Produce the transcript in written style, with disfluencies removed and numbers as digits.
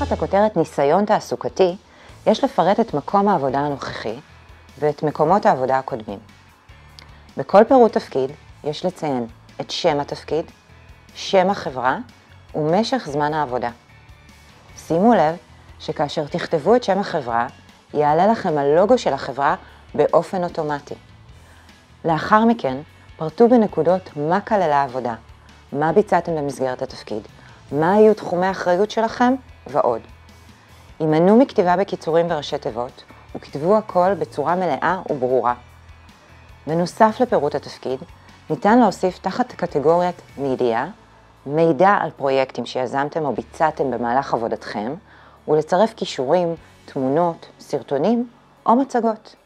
תחת הכותרת ניסיון תעסוקתי, יש לפרט את מקום העבודה הנוכחי ואת מקומות העבודה הקודמים. בכל פירוט תפקיד יש לציין את שם התפקיד, שם החברה ומשך זמן העבודה. שימו לב שכאשר תכתבו את שם החברה, יעלה לכם הלוגו של החברה באופן אוטומטי. לאחר מכן, פרטו בנקודות מה כללה העבודה, מה ביצעתם במסגרת התפקיד, מה היו תחומי האחריות שלכם ועוד. הימנעו מכתיבה בקיצורים וראשי תיבות וכתבו הכל בצורה מלאה וברורה. בנוסף לפירוט התפקיד, ניתן להוסיף תחת קטגוריית מידע, מידע על פרויקטים שיזמתם או ביצעתם במהלך עבודתכם, ולצרף קישורים, תמונות, סרטונים או מצגות.